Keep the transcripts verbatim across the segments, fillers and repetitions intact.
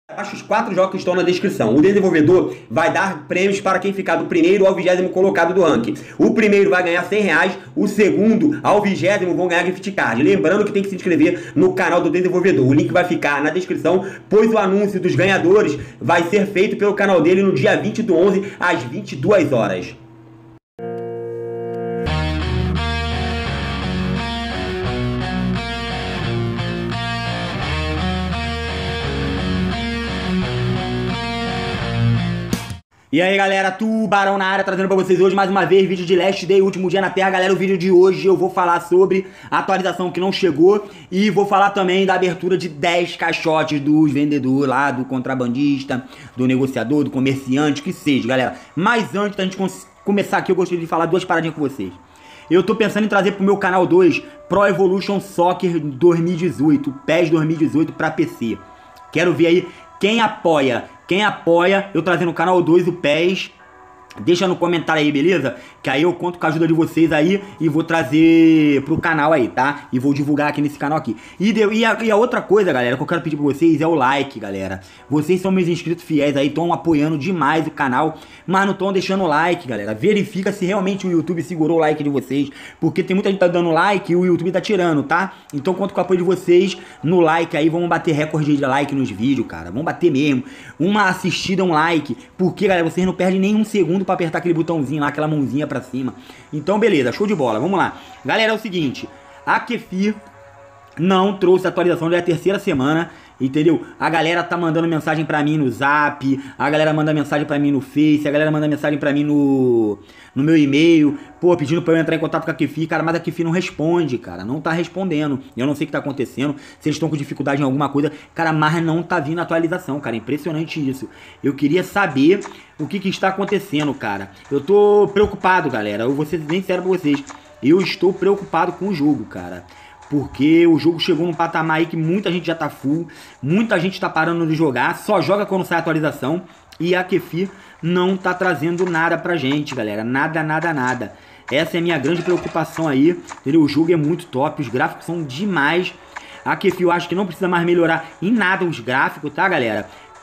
Baixe os quatro jogos que estão na descrição. O desenvolvedor vai dar prêmios para quem ficar do primeiro ao vigésimo colocado do ranking. O primeiro vai ganhar cem reais, o segundo ao vigésimo vão ganhar gift card. Lembrando que tem que se inscrever no canal do desenvolvedor. O link vai ficar na descrição, pois o anúncio dos ganhadores vai ser feito pelo canal dele no dia vinte do onze, às vinte e duas horas. E aí galera, Tubarão na área, trazendo pra vocês hoje mais uma vez vídeo de Last Day, último dia na Terra. Galera, o vídeo de hoje eu vou falar sobre a atualização que não chegou e vou falar também da abertura de dez caixotes dos vendedores lá, do contrabandista, do negociador, do comerciante, que seja, galera. Mas antes da gente começar aqui, eu gostaria de falar duas paradinhas com vocês. Eu tô pensando em trazer pro meu canal dois Pro Evolution Soccer dois mil e dezoito, P E S dois mil e dezoito pra P C. Quero ver aí quem apoia. Quem apoia eu trazer no canal dois o P E S, deixa no comentário aí, beleza? Que aí eu conto com a ajuda de vocês aí e vou trazer pro canal aí, tá? E vou divulgar aqui nesse canal aqui. E, de, e, a, e a outra coisa, galera, que eu quero pedir pra vocês é o like, galera. Vocês são meus inscritos fiéis aí, estão apoiando demais o canal, mas não estão deixando o like, galera. Verifica se realmente o YouTube segurou o like de vocês, porque tem muita gente que tá dando like e o YouTube tá tirando, tá? Então conto com o apoio de vocês no like aí, vamos bater recorde de like nos vídeos, cara. Vamos bater mesmo. Uma assistida, um like, porque, galera, vocês não perdem nem um segundo pra apertar aquele botãozinho lá, aquela mãozinha pra cima. Então beleza, show de bola, vamos lá. Galera, é o seguinte, a Kefir não trouxe atualização, já é a terceira semana, entendeu? A galera tá mandando mensagem pra mim no Zap, a galera manda mensagem pra mim no Face, a galera manda mensagem pra mim no, no meu e-mail, pô, pedindo pra eu entrar em contato com a Kefir, cara, mas a Kefir não responde, cara, não tá respondendo. Eu não sei o que tá acontecendo, se eles estão com dificuldade em alguma coisa, cara, mas não tá vindo atualização, cara, impressionante isso. Eu queria saber o que que está acontecendo, cara. Eu tô preocupado, galera, eu vou ser bem sério pra vocês, eu estou preocupado com o jogo, cara. Porque o jogo chegou num patamar aí que muita gente já tá full, muita gente tá parando de jogar, só joga quando sai a atualização. E a Kefir não tá trazendo nada pra gente, galera. Nada, nada, nada. Essa é a minha grande preocupação aí, entendeu? O jogo é muito top, os gráficos são demais. A Kefir eu acho que não precisa mais melhorar em nada os gráficos, tá, galera?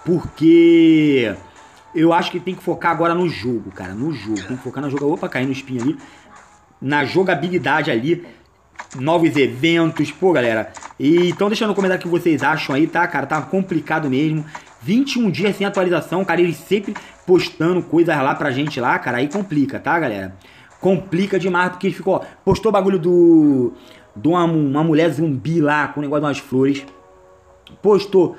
Porque eu acho que tem que focar agora no jogo, cara, no jogo. Tem que focar na jogo. Opa, caiu no espinho ali. Na jogabilidade ali. Novos eventos, pô, galera. E então deixa no comentário o que vocês acham aí, tá, cara? Tá complicado mesmo. vinte e um dias sem atualização, cara. Eles sempre postando coisas lá pra gente lá, cara. Aí complica, tá, galera? Complica demais, porque ele ficou, ó, postou bagulho do... De uma, uma mulher zumbi lá, com o negócio de umas flores. Postou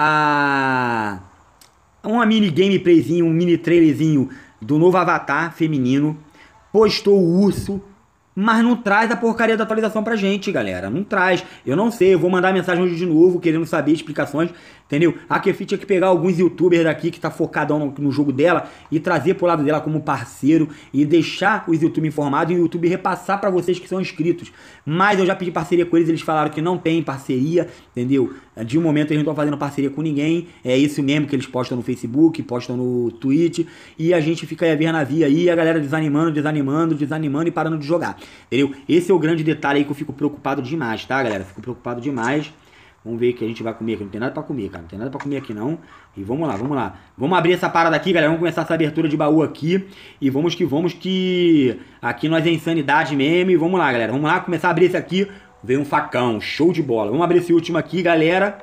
a... Uma mini gameplayzinho, um mini trailerzinho do novo Avatar feminino. Postou o urso. Mas não traz a porcaria da atualização pra gente, galera. Não traz. Eu não sei, eu vou mandar mensagem hoje de novo, querendo saber explicações, entendeu? A Kefir tinha que pegar alguns youtubers daqui que tá focadão no, no jogo dela e trazer pro lado dela como parceiro e deixar os youtubers informados e o YouTube repassar pra vocês que são inscritos. Mas eu já pedi parceria com eles, eles falaram que não tem parceria, entendeu? De um momento eles não estão fazendo parceria com ninguém. É isso mesmo que eles postam no Facebook, postam no Twitch. E a gente fica aí a ver na via aí, a galera desanimando, desanimando, desanimando e parando de jogar. Entendeu? Esse é o grande detalhe aí que eu fico preocupado demais, tá, galera? Fico preocupado demais. Vamos ver o que a gente vai comer aqui. Não tem nada pra comer, cara. Não tem nada pra comer aqui, não. E vamos lá, vamos lá. Vamos abrir essa parada aqui, galera. Vamos começar essa abertura de baú aqui. E vamos que vamos que... Aqui nós é insanidade mesmo. E vamos lá, galera. Vamos lá começar a abrir esse aqui. Veio um facão. Show de bola. Vamos abrir esse último aqui, galera.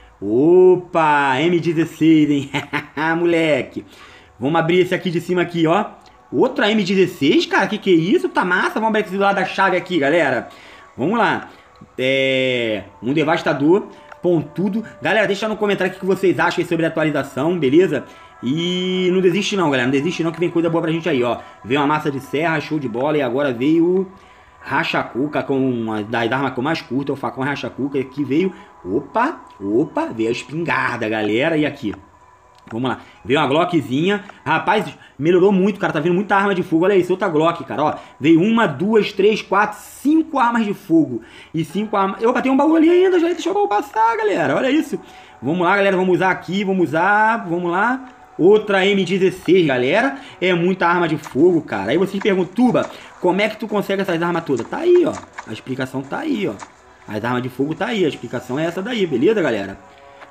Opa! M dezesseis, hein? Moleque. Vamos abrir esse aqui de cima aqui, ó. Outra M dezesseis, cara, que que é isso? Tá massa, vamos abrir esse do lado da chave aqui, galera. Vamos lá. É... Um devastador, pontudo. Galera, deixa no comentário o que vocês acham sobre a atualização, beleza? E não desiste não, galera, não desiste não que vem coisa boa pra gente aí, ó. Veio uma massa de serra, show de bola. E agora veio racha-cuca com uma das armas que eu mais curto, é o facão racha-cuca. E aqui veio, opa, opa, veio a espingarda, galera. E aqui, vamos lá, veio uma Glockzinha. Rapaz, melhorou muito, cara, tá vindo muita arma de fogo. Olha isso, outra Glock, cara, ó. Veio uma, duas, três, quatro, cinco armas de fogo. E cinco armas... Eu bati um baú ali ainda, já deixa o baú passar, galera. Olha isso. Vamos lá, galera, vamos usar aqui, vamos usar, vamos lá. Outra M dezesseis, galera. É muita arma de fogo, cara. Aí vocês perguntam, Tuba, como é que tu consegue essas armas todas? Tá aí, ó. A explicação tá aí, ó. As armas de fogo tá aí, a explicação é essa daí, beleza, galera?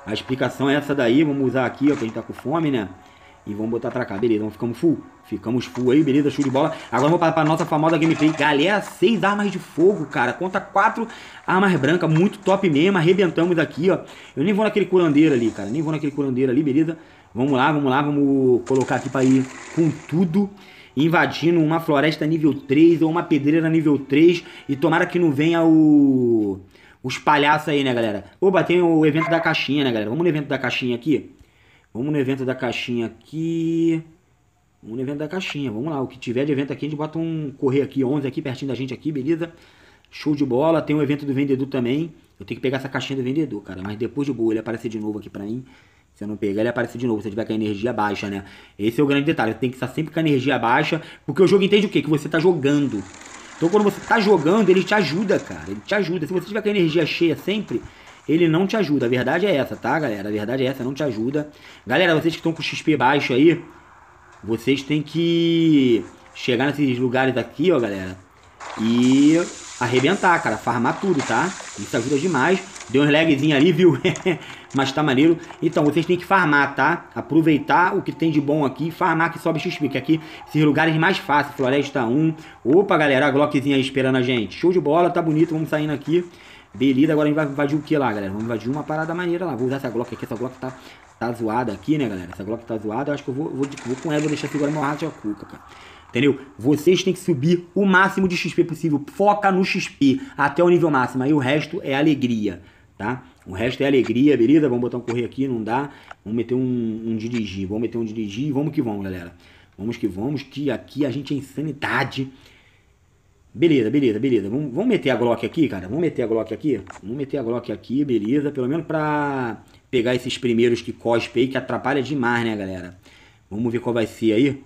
A explicação é essa daí. Vamos usar aqui, ó, que a gente tá com fome, né? E vamos botar pra cá, beleza. Então ficamos full. Ficamos full aí, beleza, show de bola. Agora vamos para a nossa famosa gameplay. Galera, seis armas de fogo, cara. Conta quatro armas brancas, muito top mesmo. Arrebentamos aqui, ó. Eu nem vou naquele curandeiro ali, cara. Nem vou naquele curandeiro ali, beleza? Vamos lá, vamos lá. Vamos colocar aqui pra ir com tudo. Invadindo uma floresta nível três ou uma pedreira nível três. E tomara que não venha o... os palhaços aí, né, galera? Opa, tem o evento da caixinha, né, galera? Vamos no evento da caixinha aqui. Vamos no evento da caixinha aqui... Vamos no evento da caixinha, vamos lá. O que tiver de evento aqui, a gente bota um correio aqui, onze aqui, pertinho da gente aqui, beleza? Show de bola. Tem o evento do vendedor também. Eu tenho que pegar essa caixinha do vendedor, cara. Mas depois de boa, ele aparecer de novo aqui pra mim. Se eu não pegar, ele aparece de novo. Se tiver com a energia baixa, né? Esse é o grande detalhe. Tem que estar sempre com a energia baixa. Porque o jogo entende o quê? Que você tá jogando. Então quando você tá jogando, ele te ajuda, cara. Ele te ajuda. Se você tiver com a energia cheia sempre, ele não te ajuda. A verdade é essa, tá, galera? A verdade é essa, não te ajuda. Galera, vocês que estão com X P baixo aí, vocês têm que chegar nesses lugares aqui, ó, galera, e arrebentar, cara, farmar tudo, tá? Isso ajuda demais. Deu uns lagzinho ali, viu? Mas tá maneiro. Então, vocês têm que farmar, tá? Aproveitar o que tem de bom aqui, farmar que sobe X P, que aqui, esses lugares mais fáceis, Floresta um. Opa, galera, a Glockzinha aí esperando a gente. Show de bola, tá bonito, vamos saindo aqui. Beleza, agora a gente vai invadir o que lá, galera? Vamos invadir uma parada maneira lá. Vou usar essa Glock aqui, essa Glock tá... Tá zoada aqui, né, galera? Essa Glock tá zoada. Eu acho que eu vou, vou, vou com ela, vou deixar segurar meu rato de cuca, cara. Entendeu? Vocês têm que subir o máximo de X P possível. Foca no X P até o nível máximo. Aí o resto é alegria, tá? O resto é alegria, beleza? Vamos botar um correio aqui, não dá. Vamos meter um, um dirigir. Vamos meter um dirigir e vamos que vamos, galera. Vamos que vamos, que aqui a gente é insanidade. Beleza, beleza, beleza. Vamos, vamos meter a Glock aqui, cara. Vamos meter a Glock aqui. Vamos meter a Glock aqui, beleza. Pelo menos pra... pegar esses primeiros que cospe aí, que atrapalha demais, né, galera? Vamos ver qual vai ser aí.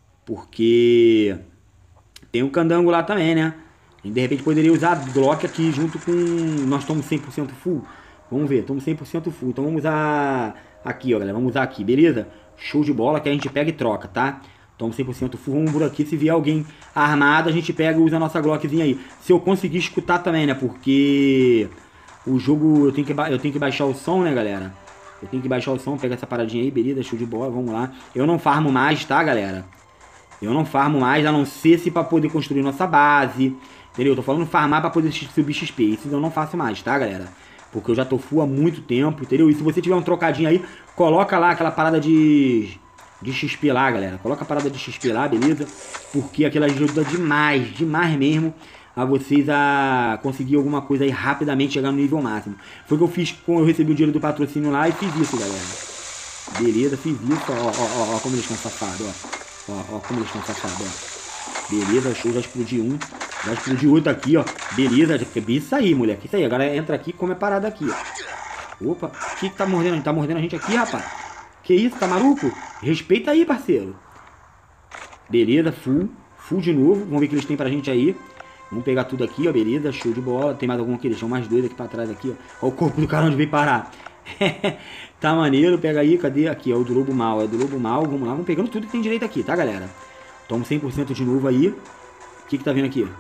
Porque tem um candango lá também, né? A gente, de repente, poderia usar a Glock aqui junto com... Nós estamos cem por cento full. Vamos ver, estamos cem por cento full. Então vamos usar aqui, ó, galera. Vamos usar aqui, beleza? Show de bola, que a gente pega e troca, tá? Estamos cem por cento full. Vamos por aqui. Se vier alguém armado, a gente pega e usa a nossa Glockzinha aí. Se eu conseguir escutar também, né? Porque... o jogo, eu tenho, que eu tenho que baixar o som, né, galera? Eu tenho que baixar o som, pegar essa paradinha aí, beleza, show de bola, vamos lá. Eu não farmo mais, tá, galera? Eu não farmo mais, a não ser se pra poder construir nossa base, entendeu? Eu tô falando farmar pra poder subir X P, isso eu não faço mais, tá, galera? Porque eu já tô full há muito tempo, entendeu? E se você tiver um trocadinho aí, coloca lá aquela parada de, de X P lá, galera. Coloca a parada de X P lá, beleza? Porque aquilo ajuda demais, demais mesmo, a vocês a conseguir alguma coisa aí rapidamente, chegar no nível máximo. Foi o que eu fiz quando eu recebi o dinheiro do patrocínio lá e fiz isso, galera. Beleza, fiz isso, ó, ó, ó, ó como eles estão safados, ó. Ó, ó, como eles estão safados, ó. Beleza, show, já explodi um. Já explodi outro aqui, ó. Beleza, isso aí, moleque, isso aí. Agora entra aqui e come a parada aqui, ó. Opa, o que que tá mordendo? Tá mordendo a gente aqui, rapaz? Que isso, tá maluco? Respeita aí, parceiro. Beleza, full. Full de novo. Vamos ver o que eles têm pra gente aí. Vamos pegar tudo aqui, ó, beleza, show de bola. Tem mais algum aqui? Deixa mais dois aqui pra trás aqui, ó. Ó o corpo do cara onde veio parar. Tá maneiro, pega aí, cadê? Aqui, ó, o do lobo mal, é do lobo mal. Vamos lá, vamos pegando tudo que tem direito aqui, tá, galera? Toma cem por cento de novo aí. O que que tá vindo aqui?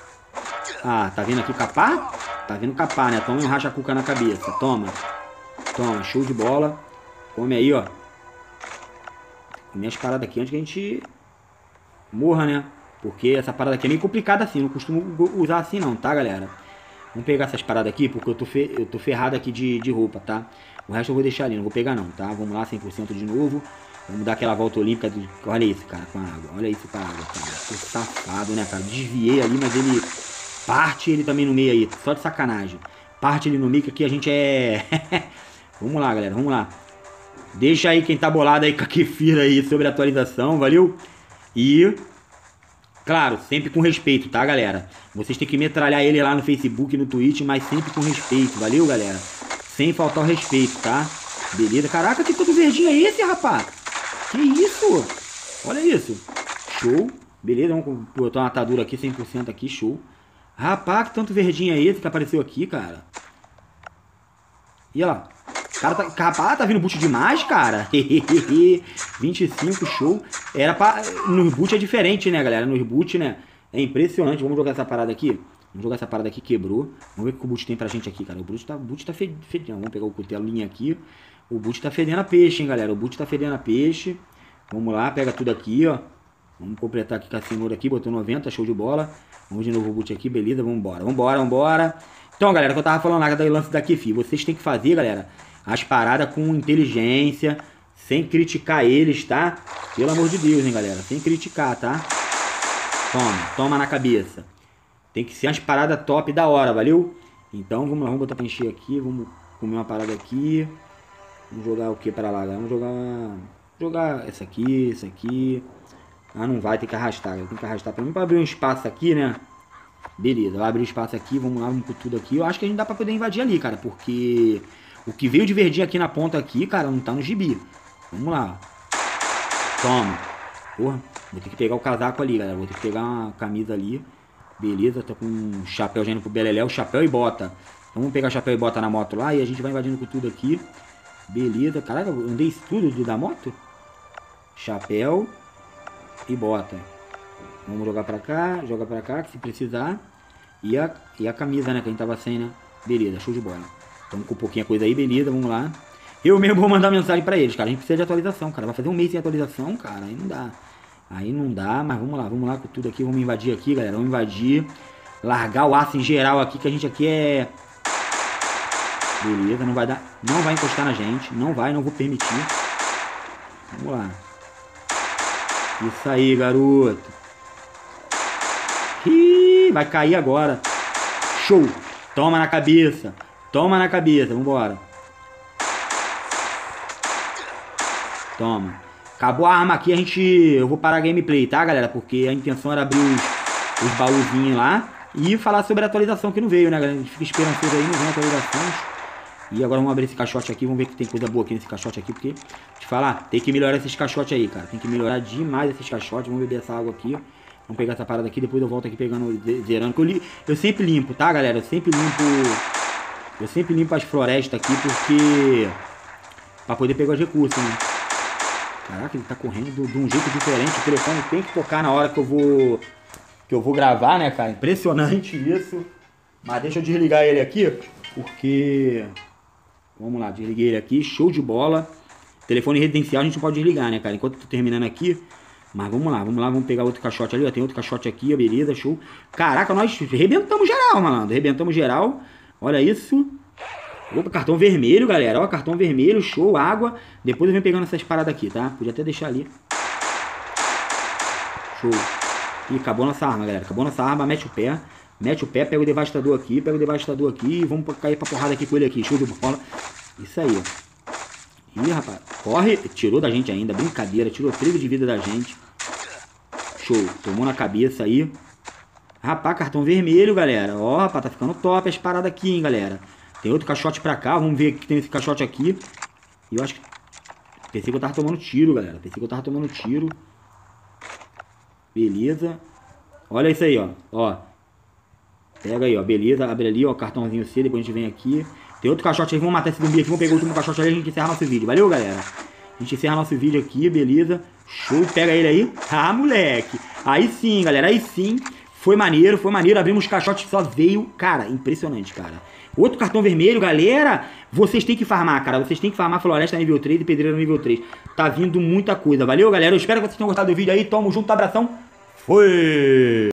Ah, tá vendo aqui capar? Tá vendo capar, né? Toma um racha-cuca na cabeça, toma. Toma, show de bola. Come aí, ó. Come as paradas aqui antes que a gente morra, né? Porque essa parada aqui é meio complicada assim, não costumo usar assim não, tá, galera? Vamos pegar essas paradas aqui, porque eu tô, fe... eu tô ferrado aqui de, de roupa, tá? O resto eu vou deixar ali, não vou pegar não, tá? Vamos lá, cem por cento de novo. Vamos dar aquela volta olímpica. Do... Olha isso, cara, com a água. Olha isso com a água, cara. Tô safado, né, cara? Desviei ali, mas ele... parte ele também no meio aí, só de sacanagem. Parte ele no meio, que aqui a gente é... Vamos lá, galera, vamos lá. Deixa aí quem tá bolado aí com a Kefir aí sobre a atualização, valeu? E... claro, sempre com respeito, tá, galera? Vocês têm que metralhar ele lá no Facebook, no Twitch, mas sempre com respeito, valeu, galera? Sem faltar o respeito, tá? Beleza? Caraca, que todo verdinho é esse, rapaz? Que isso? Olha isso. Show. Beleza, vamos botar uma atadura aqui, cem por cento aqui, show. Rapaz, que tanto verdinho é esse que apareceu aqui, cara? E olha lá. Cara, tá, rapaz, tá vindo boot demais, cara. vinte e cinco, show. Era pra... No boot é diferente, né, galera? No boot, né? É impressionante. Vamos jogar essa parada aqui. Vamos jogar essa parada aqui, quebrou. Vamos ver o que o boot tem pra gente aqui, cara. O boot tá, boot tá fedendo. Vamos pegar o cutelinho aqui. O boot tá fedendo a peixe, hein, galera. O boot tá fedendo a peixe. Vamos lá, pega tudo aqui, ó. Vamos completar aqui com a cenoura aqui, botou noventa, show de bola. Vamos de novo o boot aqui, beleza, vamos embora. Vamos embora, vamos embora. Então, galera, que eu tava falando lá do lance daqui, filho. Vocês têm que fazer, galera, as paradas com inteligência, sem criticar eles, tá? Pelo amor de Deus, hein, galera. Sem criticar, tá? Toma, toma na cabeça. Tem que ser umas paradas top da hora, valeu? Então, vamos lá, vamos botar pra encher aqui. Vamos comer uma parada aqui. Vamos jogar o que pra lá, galera? Vamos jogar uma... Jogar essa aqui, essa aqui. Ah, não vai, tem que arrastar, galera. Tem que arrastar pra mim pra abrir um espaço aqui, né? Beleza, vai abrir o espaço aqui. Vamos lá, vamos com tudo aqui. Eu acho que a gente dá pra poder invadir ali, cara. Porque o que veio de verdinho aqui na ponta aqui, cara, não tá no gibi. Vamos lá. Toma. Porra, vou ter que pegar o casaco ali, galera. Vou ter que pegar uma camisa ali. Beleza, tô com um chapéu já indo pro Beleléu. Chapéu e bota. Então vamos pegar chapéu e bota na moto lá. E a gente vai invadindo com tudo aqui. Beleza, caraca, eu andei isso tudo da moto? Chapéu e bota. Vamos jogar pra cá, joga pra cá, que se precisar. E a, e a camisa, né, que a gente tava sem, né? Beleza, show de bola. Estamos com um pouquinho coisa aí, beleza, vamos lá. Eu mesmo vou mandar mensagem pra eles, cara. A gente precisa de atualização, cara. Vai fazer um mês sem atualização, cara. Aí não dá. Aí não dá, mas vamos lá, vamos lá com tudo aqui. Vamos invadir aqui, galera. Vamos invadir. Largar o aço em geral aqui, que a gente aqui é... Beleza, não vai dar... Não vai encostar na gente. Não vai, não vou permitir. Vamos lá. Isso aí, garoto. Ih, vai cair agora. Show. Toma na cabeça. Toma na cabeça. Vambora. Toma. Acabou a arma aqui, a gente... Eu vou parar a gameplay, tá, galera? Porque a intenção era abrir os, os baúzinhos lá e falar sobre a atualização que não veio, né, galera? A gente fica esperançoso aí, não vem atualizações. E agora vamos abrir esse caixote aqui, vamos ver que tem coisa boa aqui nesse caixote aqui, porque... Te falar, tem que melhorar esses caixotes aí, cara. Tem que melhorar demais esses caixotes. Vamos beber essa água aqui. Vamos pegar essa parada aqui, depois eu volto aqui pegando, zerando. Que eu, li, eu sempre limpo, tá, galera? Eu sempre limpo... Eu sempre limpo as florestas aqui, porque... Pra poder pegar os recursos, né? Caraca, ele tá correndo de um jeito diferente. O telefone tem que tocar na hora que eu vou... Que eu vou gravar, né, cara? Impressionante isso. Mas deixa eu desligar ele aqui, porque... Vamos lá, desliguei ele aqui. Show de bola. Telefone residencial a gente não pode desligar, né, cara? Enquanto eu tô terminando aqui... Mas vamos lá, vamos lá, vamos pegar outro caixote ali, ó. Tem outro caixote aqui, ó, beleza, show. Caraca, nós arrebentamos geral, malandro. Arrebentamos geral. Olha isso. Opa, cartão vermelho, galera. Ó, cartão vermelho, show, água. Depois eu venho pegando essas paradas aqui, tá? Podia até deixar ali. Show. Ih, acabou nossa arma, galera. Acabou nossa arma, mete o pé. Mete o pé, pega o devastador aqui, pega o devastador aqui. E vamos cair pra porrada aqui com ele aqui. Show de bola. Isso aí, ó. Ih, rapaz, corre, tirou da gente ainda, brincadeira, tirou treze de vida da gente. Show, tomou na cabeça aí. Rapaz, cartão vermelho, galera. Ó, rapaz, tá ficando top as paradas aqui, hein, galera. Tem outro caixote pra cá, vamos ver o que tem nesse caixote aqui. E eu acho que... Pensei que eu tava tomando tiro, galera. Pensei que eu tava tomando tiro. Beleza. Olha isso aí, ó. Ó. Pega aí, ó. Beleza, abre ali, ó, cartãozinho C, depois a gente vem aqui. Tem outro caixote aí, vamos matar esse zumbi aqui, vamos pegar o último caixote ali e a gente encerra nosso vídeo. Valeu, galera? A gente encerra nosso vídeo aqui, beleza? Show, pega ele aí. Ah, moleque. Aí sim, galera, aí sim. Foi maneiro, foi maneiro. Abrimos caixotes, só veio, cara, impressionante, cara. Outro cartão vermelho, galera. Vocês têm que farmar, cara. Vocês têm que farmar Floresta nível três e Pedreira nível três. Tá vindo muita coisa. Valeu, galera? Eu espero que vocês tenham gostado do vídeo aí. Tamo junto, abração. Foi!